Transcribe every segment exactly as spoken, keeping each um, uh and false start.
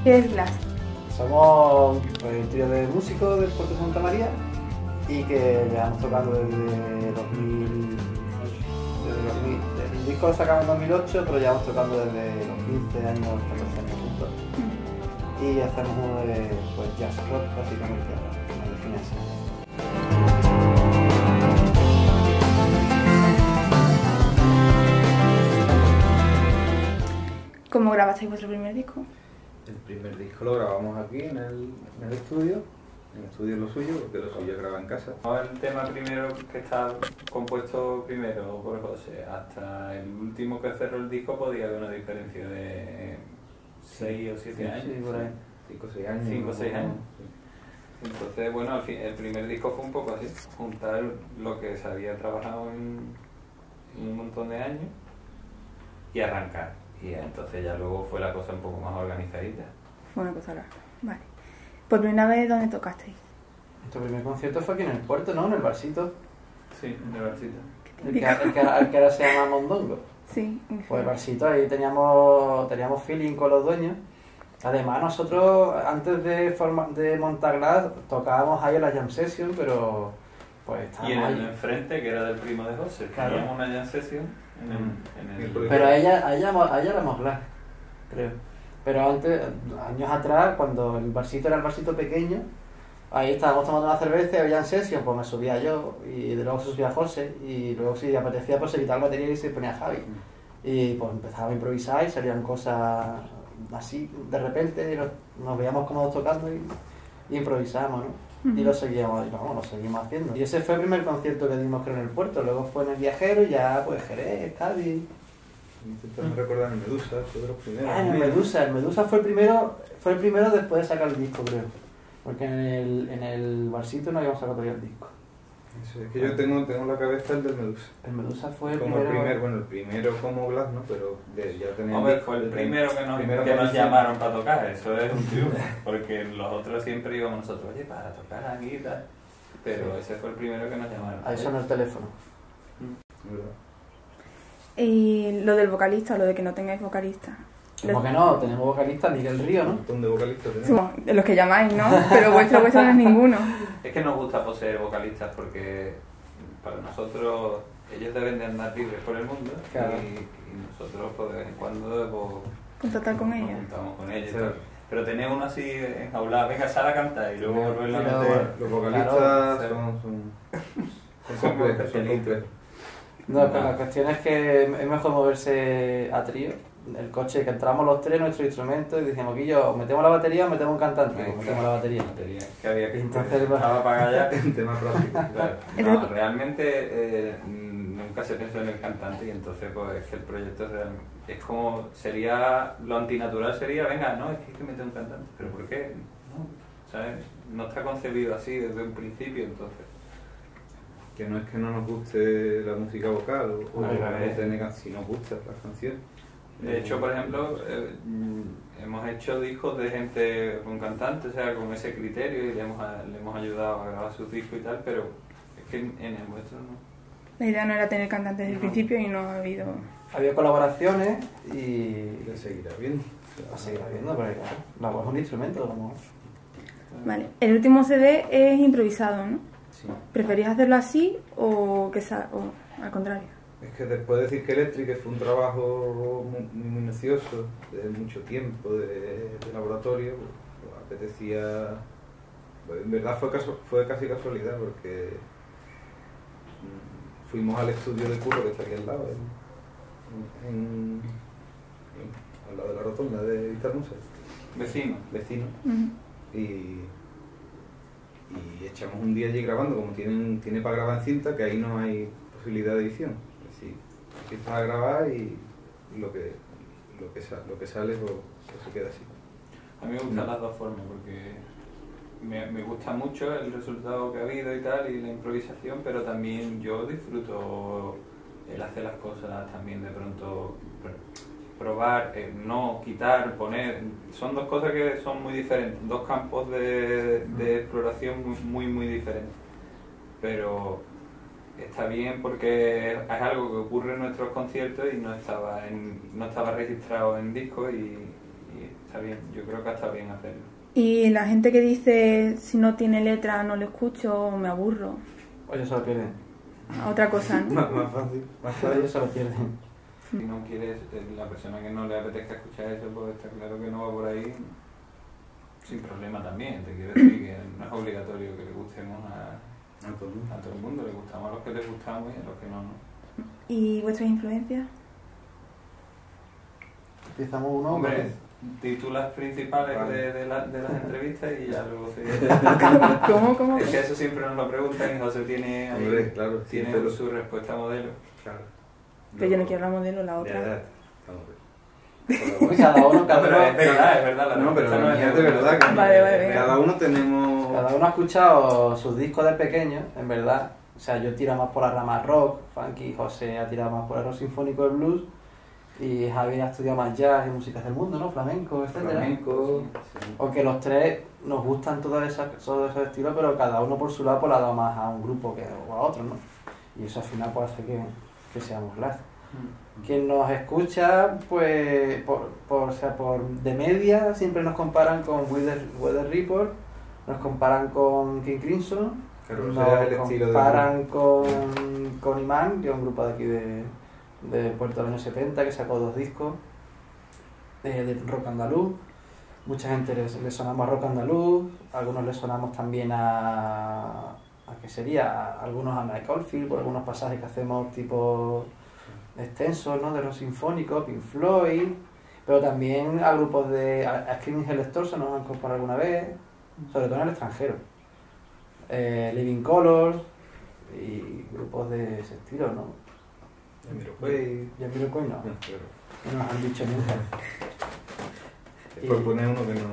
¿Qué es Glass? Somos pues, un trío de músicos del Puerto de Santa María y que llevamos tocando desde dos mil ocho. Desde dos mil, el disco lo sacamos en dos mil ocho, pero llevamos tocando desde los quince años, catorce años juntos. Y hacemos uno de pues, jazz rock, básicamente, como define así. ¿Cómo grabasteis vuestro primer disco? El primer disco lo grabamos aquí en el, en el estudio, en el estudio es lo suyo, porque lo suyo es grabar en casa. El tema primero que está compuesto primero por José, hasta el último que cerró el disco podía haber una diferencia de seis o siete años. Sí, por ahí. cinco o seis años. cinco o seis años. Sí. Entonces, bueno, al fin, el primer disco fue un poco así, juntar lo que se había trabajado en, en un montón de años y arrancar. Y entonces ya luego fue la cosa un poco más organizadita. Fue una cosa larga, vale. ¿Por primera vez dónde tocasteis? Nuestro primer concierto fue aquí en el puerto, ¿no? En el barcito. Sí, en el barcito. El que, el que, el que ahora se llama Mondongo. Sí. Pues el barcito, ahí teníamos, teníamos feeling con los dueños. Además nosotros, antes de, forma, de montar Glass, tocábamos ahí en la jam session, pero pues estábamos Y en el ahí. de enfrente, que era del primo de José, Claro. teníamos una jam session en el... En el... Pero a ella, a ella, a ella éramos Glass, creo. Pero antes, años atrás, cuando el barcito era el barcito pequeño, ahí estábamos tomando una cerveza y había jam session, pues me subía yo, y luego se subía José, y luego si apetecía pues se quitaba la batería y se ponía Javi. Y pues empezaba a improvisar y salían cosas así de repente, y nos, nos veíamos cómodos tocando y, y improvisábamos, ¿no? Uh-huh. Y lo seguíamos, y vamos, lo seguimos haciendo. Y ese fue el primer concierto que dimos, creo, en el puerto. Luego fue en el Viajero y ya, pues, Jerez, Cádiz. Intentando recordar en Medusa, fue de los primeros. Ah, en el Medusa. El Medusa fue el primero, fue el primero después de sacar el disco, creo. Porque en el, en el barcito no habíamos sacado todavía el disco. Eso, es que yo tengo, tengo en la cabeza el del Medusa. El Medusa fue el como primero... el primer, bueno, el primero como Glass, ¿no? Pero de, ya tenía... Hombre, fue el primero que nos, primero que que nos sí. llamaron para tocar, eso es un triunfo, porque los otros siempre íbamos nosotros, oye, para tocar aquí y tal, pero sí. Ese fue el primero que nos llamaron. Ahí sonó el teléfono. Y lo del vocalista, lo de que no tengáis vocalista. ¿Cómo que no? Tenemos vocalista Miguel Río, ¿no? Un montón de vocalistas tenemos. Sí, de los que llamáis, ¿no? Pero vuestro, vuestro no es ninguno. Es que nos gusta poseer vocalistas porque para nosotros ellos deben de andar libres por el mundo, claro. y, y nosotros pues, de vez en cuando pues, contactar con nos ellos. juntamos con ellos. Sí. Pero tener uno así enjaulado, venga, sal a cantar y luego Pero, volverlo a pero, meter. Los vocalistas claro, son, son, son son complejos, son complejos. No, pero la cuestión es que es mejor moverse a trío. El coche, que entramos los tres, nuestro instrumento, y dijimos, Guillo, o metemos la batería o metemos un cantante. Pues metemos la batería. batería. Que había que entonces estaba para allá. Un tema práctico. Claro. No, realmente eh, nunca se pensó en el cantante y entonces pues es que el proyecto es como, sería, lo antinatural sería, venga, no, es que hay que meter un cantante. ¿Pero por qué? No, ¿sabes? No está concebido así desde un principio, entonces. Que no es que no nos guste la música vocal o, o no, no, si nos gustan las canciones. De hecho, por ejemplo, eh, hemos hecho discos de gente con cantantes, o sea, con ese criterio, y le hemos, le hemos ayudado a grabar sus discos y tal, pero es que en, en el vuestro no. La idea no era tener cantantes desde el no. principio y no ha habido... Había colaboraciones y... Y la seguirá viendo. La seguirá viendo, pero claro, la voz es un instrumento, como... Vale, el último C D es improvisado, ¿no? Sí. ¿Preferís hacerlo así o, que sa o al contrario? Es que después de decir que Electric fue un trabajo muy, muy minucioso, de mucho tiempo, de, de laboratorio, pues, apetecía... Pues, en verdad fue, caso, fue casi casualidad porque mmm, fuimos al estudio de Curro que está aquí al lado, en, en, en, al lado de la rotonda de Vistahermosa. Vecino. Vecino. Uh-huh. Y, y echamos un día allí grabando, como tienen, tiene para grabar en cinta, que ahí no hay posibilidad de edición. Sí, empiezas a grabar y lo que, lo que, sa lo que sale pues, pues se queda así. A mí me gustan no. las dos formas porque me, me gusta mucho el resultado que ha habido y tal, y la improvisación, pero también yo disfruto el hacer las cosas también de pronto, probar, eh, no quitar, poner, son dos cosas que son muy diferentes, dos campos de, de exploración muy, muy, muy diferentes, pero está bien porque es algo que ocurre en nuestros conciertos y no estaba, en, no estaba registrado en disco y, y está bien, yo creo que está bien hacerlo. Y la gente que dice, si no tiene letra no lo escucho, me aburro. Oye, se lo pierden. Otra cosa, ¿no? Más, más fácil. Más fácil. Ellos se lo pierden. Si no quieres, eh, la persona que no le apetezca escuchar eso, pues está claro que no va por ahí sin problema también. Te quiero decir que no es obligatorio que le gustemos a, A todo el mundo. a todo el mundo, le gustamos a los que les gustamos y a los que no, no. ¿Y vuestras influencias? Empezamos uno. Hombre, titulas principales Vale. de, de, la- de las entrevistas y ya luego se... ¿Cómo, cómo? Es que eso siempre nos lo preguntan y José tiene, ahí- Hombre, claro, tiene siempre lo- su respuesta modelo. Claro. Pero yo no quiero la modelo, la Ya, otra. ya. Vamos a ver. Porque cada uno, No, cada pero uno, es verdad, es verdad. La No, pero respuesta la no mía es de verdad. Que Vale, vale, venga. cada uno tenemos... cada uno ha escuchado sus discos de pequeño, en verdad. O sea, yo tiro más por la rama rock, funky, José ha tirado más por el rock sinfónico, el blues, y Javier ha estudiado más jazz y músicas del mundo, ¿no? Flamenco, etcétera. Flamenco. Aunque los tres nos gustan todos esos, todos esos estilos, pero cada uno por su lado pues, le ha dado más a un grupo que o a otro, ¿no? Y eso al final pues hace que, que seamos Glass. Quien nos escucha, pues, por, por, o sea, por de media, siempre nos comparan con Weather, Weather Report, nos comparan con King Crimson, Claro, nos ese es el estilo de... comparan con, con Imán, que es un grupo de aquí de, de Puerto del año setenta, que sacó dos discos eh, de rock andaluz. Mucha gente le, le sonamos a rock andaluz, algunos le sonamos también a... ¿a qué sería? A algunos a Mike Oldfield, por algunos pasajes que hacemos tipo extensos, ¿no? De rock sinfónico, Pink Floyd, pero también a grupos de... a, a Screaming Hell Storm nos han comparado alguna vez, sobre todo en el extranjero. Eh, Living Colors y grupos de ese estilo, ¿no? Jamiroquai. Jamiroquai no, No, claro. no nos han dicho nunca. Es por poner uno que no...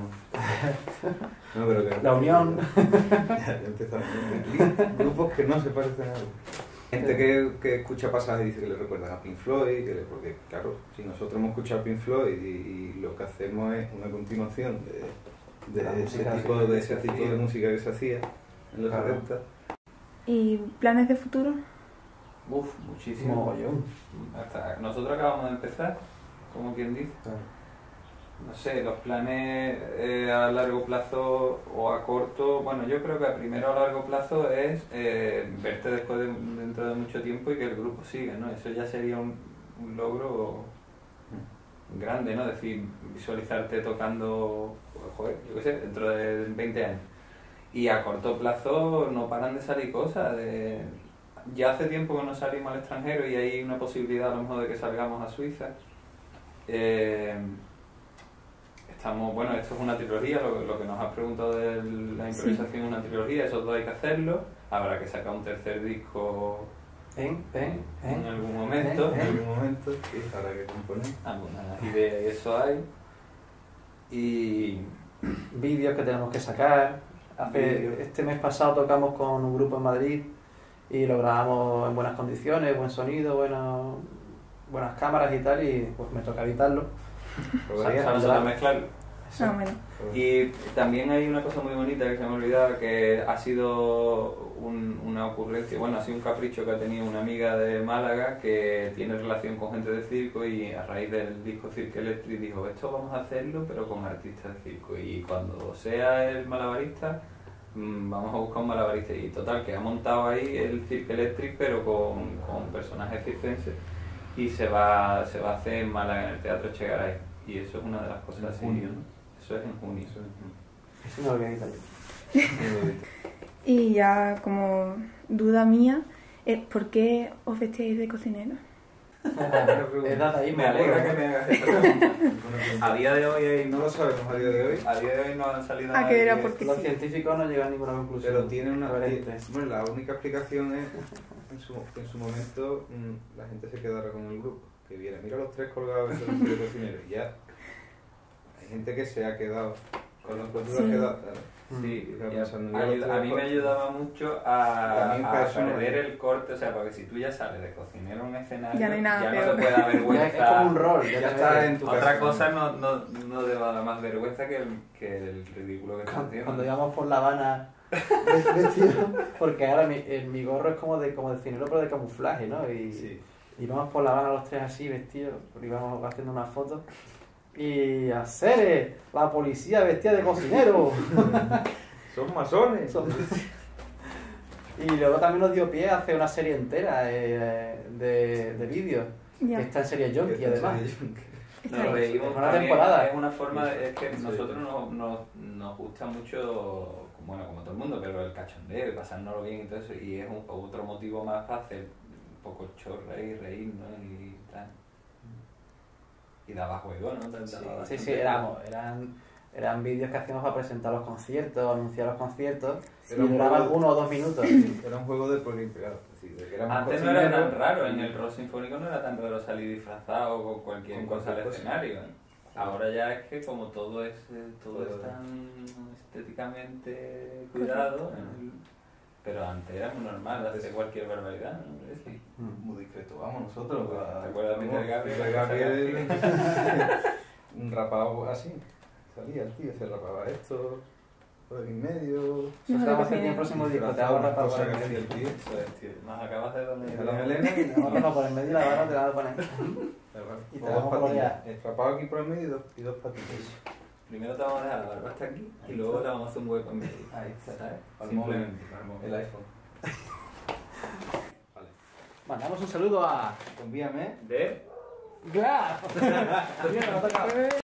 No, pero que... La Unión. Ya, ya empezamos. Grupos que no se parecen a algo. Gente que, que escucha pasajes y dice que le recuerdan a Pink Floyd, que le- porque claro, si nosotros hemos escuchado Pink Floyd y, y lo que hacemos es una continuación de, de, La ese, música tipo, que de se ese tipo hacía. de música que se hacía en los Claro. setenta. ¿Y planes de futuro? Uf, muchísimo. Mogollón. Hasta nosotros acabamos de empezar, como quien dice. No sé, los planes eh, a largo plazo o a corto, bueno, yo creo que a primero a largo plazo es eh, verte después de, dentro de mucho tiempo y que el grupo siga, ¿no? Eso ya sería un, un logro grande, ¿no? Es decir, visualizarte tocando, pues, joder, yo qué sé, dentro de veinte años. Y a corto plazo no paran de salir cosas, de... ya hace tiempo que no salimos al extranjero y hay una posibilidad a lo mejor de que salgamos a Suiza. Eh, Estamos, bueno, esto es una trilogía, lo, lo que nos has preguntado de la improvisación es una trilogía, esos dos hay que hacerlo, habrá que sacar un tercer disco ¿En? ¿En? en ¿En? algún momento, ¿Eh? En algún momento, sí, habrá que componer. alguna idea y eso hay, y Vídeos que tenemos que sacar. Hace, Vídeos. este mes pasado tocamos con un grupo en Madrid y lo grabamos en buenas condiciones, buen sonido, buenos, buenas cámaras y tal, y pues me toca editarlo. Probaría. solo solo mezclarlo. Ah, bueno. Y también hay una cosa muy bonita que se me olvidaba, que ha sido un- una ocurrencia, bueno, ha sido un capricho que ha tenido una amiga de Málaga que tiene relación con gente de circo y a raíz del disco Cirque Electric dijo, esto vamos a hacerlo pero con artistas de circo y cuando sea el malabarista mm, vamos a buscar un malabarista y total que ha montado ahí el Cirque Electric pero con, con personajes circenses y se va, se va a hacer en Málaga en el Teatro Chegaray y eso es una de las cosas En así, junio, ¿no? Eso es en junio. Eso es. Eso no lo voy a editar yo. Y ya como duda mía, eh, ¿por qué os vestíais de cocinero? Es dataísmo, Me alegra que bueno. me hagas esta pregunta. A día de hoy hay- No lo sabemos a día de hoy, a día de hoy no han salido Ah, nada que era de- porque Los sí. científicos no llegan a ninguna conclusión. pero tiene una... coherente. Bueno, la única explicación es en su, en su momento mm, la gente se quedara con el grupo, que viera, mira los tres colgados en el de cocinero, y ya hay gente que se ha quedado con los cuatro Sí. ha quedado, claro. Sí, Estaba y a, pensando, mira los ayuda- tres a mí me col- ayudaba mucho a, También para a eso no- perder el corte, o sea, porque si tú ya sales de cocinero a un escenario, Ya no hay nada ya no peor. te puede dar Ya vergüenza. es como un rol. Ya te está metes. en tu Otra casa. cosa no, no, no te va a dar más vergüenza que el, que el ridículo que estás Cuando, haciendo. cuando íbamos por La Habana vestido, porque ahora mi, el- mi gorro es como de como de cinero pero de camuflaje, ¿no? Y, Sí. y íbamos por La Habana los tres así vestidos, íbamos haciendo unas fotos Y a Cere, la policía vestida de cocinero. Son masones. Son- Y luego también nos dio pie a hacer una serie entera eh, de, de vídeos. Ya. Que está en serie Junkie, además. Está Nos ahí. reímos Es una también, temporada. es una forma de, es que Sí. nosotros nos, nos, nos gusta mucho, bueno, como todo el mundo, pero el cachondeo y pasárnoslo bien y todo eso, y es un, otro motivo más para hacer un poco chorra y reírnos y tal. Y daba juego, ¿no? Daba Sí, bastante sí, éramos, eran, eran vídeos que hacíamos para presentar los conciertos, anunciar los conciertos, Era y un duraba juego- uno o dos minutos. Era un juego de proliferar. Es decir, de que éramos Antes no era tan cocineros. raro, en el rock sinfónico no era tan raro salir disfrazado con cualquier Con cosa al cualquier cosa. escenario. ¿eh? Ahora ya es que como todo es eh, todo Todo es tan estéticamente cuidado, ¿eh? Pero antes era muy normal hacer cualquier barbaridad, ¿no? Sí. Muy discreto, vamos nosotros. ¿Te a- acuerdas de Peter Gabriel? Peter Gabriel, un rapado así. Salía el tío, se rapaba esto, por aquí en medio. Eso se va a hacer en el próximo disco, te hago una rapado cosa por que el hacía medio. el tío. Eso es, tío. Nos acabas de darle Deja la melena y No, no, no, por el medio de la barra te la voy a poner. Y te dos vamos a colorear. patillas. El rapado aquí por el medio y dos, y dos patillas. Primero te vamos a dejar la barba hasta aquí y luego te vamos a hacer un hueco en medio. Ahí está. ¿Sabes? Al Simplemente, para el móvil. El iPhone. Vale. Mandamos un saludo a... Envíame. De ¡Glad!